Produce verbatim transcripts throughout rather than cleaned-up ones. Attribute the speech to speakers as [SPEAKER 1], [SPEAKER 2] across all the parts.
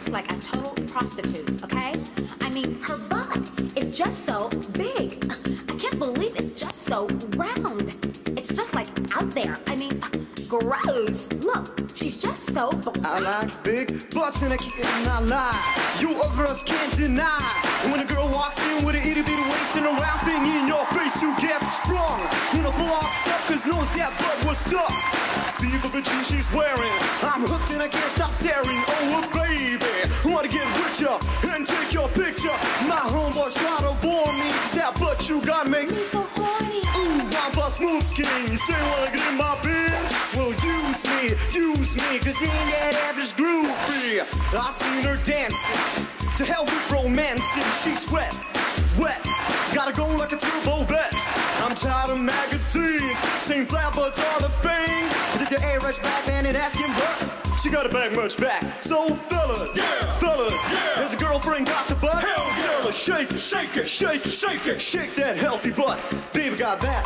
[SPEAKER 1] looks like a total prostitute, okay? I mean, her butt is just so big. I can't believe it's just so round. It's just like out there. I mean, gross. Look, she's just so black.
[SPEAKER 2] I like big butts and I cannot lie. You other girls can't deny. And when a girl walks in with an itty bitty waist and a round thing in your face, you get sprung. You know, pull off tough, cause knows that butt was stuck. Leave of the jeans she's wearing. I'm hooked and I can't stop staring. Oh, baby, I wanna get with ya and take your picture. My homeboys try to bore me, cause that butt you got makes
[SPEAKER 1] me so horny.
[SPEAKER 2] Ooh, I'm bust moves king. You say wanna get in my bins? Well, use me, use me, cause he ain't that average groupie. I seen her dancing, to hell with romancing. She's wet, wet, gotta go like a turbo vet. I'm tired of magazines, saying flat butts are the thing. Did the air rush back, man, and asking butt? She got a bag much back. So fellas, yeah, fellas, yeah, has a girlfriend got the butt? Hell yeah. Tell her, shake it, shake it, shake it, shake it, shake that healthy butt. Baby got that.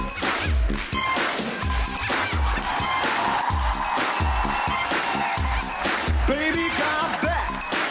[SPEAKER 2] Baby got back.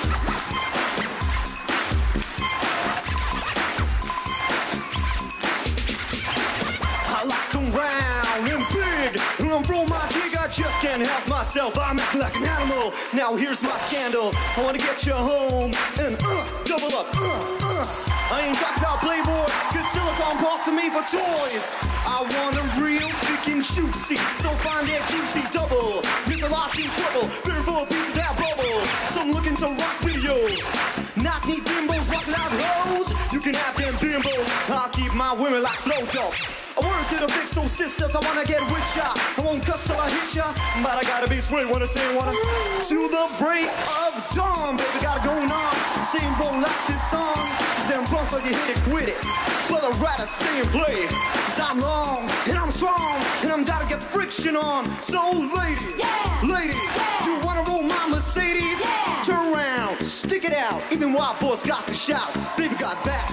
[SPEAKER 2] I like them round and big. When I'm from my gig, I just can't help myself. I'm acting like an animal. Now here's my scandal. I wanna get you home and uh, double up. Uh, uh. I ain't talking about Playboy, cause silicone brought to me for toys. I want a real thick and juicy, so find that juicy double. There's a lot in trouble, better for a piece of that bubble. So I'm looking to rock videos, knock me bimbos, rockin' out hoes. You can have them bimbos, I'll keep my women like Flojo. I work to the big soul sisters, I wanna get with ya. I won't cuss till I hit ya, but I gotta be sweet when I say wanna. To the break of dawn, baby, got it going on. Same won't like this song, cause them bumps like you hit it, quit it. But I'd rather stay and play, cause I'm long, and I'm strong, and I'm down to get the friction on. So ladies,
[SPEAKER 1] yeah,
[SPEAKER 2] ladies,
[SPEAKER 1] yeah,
[SPEAKER 2] you wanna roll my Mercedes?
[SPEAKER 1] Yeah.
[SPEAKER 2] Turn around, stick it out, even wild boys got to shout. Baby got back.